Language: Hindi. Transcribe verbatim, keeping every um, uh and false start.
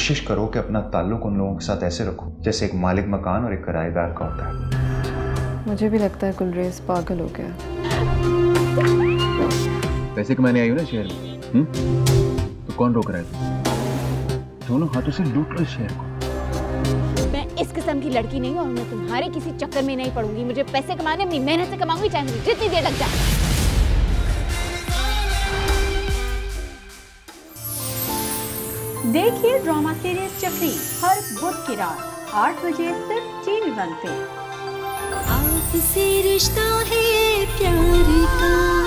कोशिश करो कि अपना ताल्लुक उन लोगों के साथ ऐसे रखो जैसे एक मालिक मकान और एक किराएदार का होता है। मुझे भी लगता है गुलरेज पागल हो गया। पैसे कमाने आई हो ना शहर में, हुँ? तो कौन रोक रहा है? दोनों हाथों से लूट लो शहर को। मैं इस किस्म की लड़की नहीं हूँ और मैं तुम्हारे किसी चक्कर में नहीं पड़ूंगी। मुझे पैसे कमाने अपनी मेहनत से कमाऊंगी, चाहे मुझे जितनी देर लग जाए। देखिए ड्रामा सीरीज चक्री हर बुध की रात आठ बजे सिर्फ टीवी वन पे। आपसे रिश्ता है प्यार का।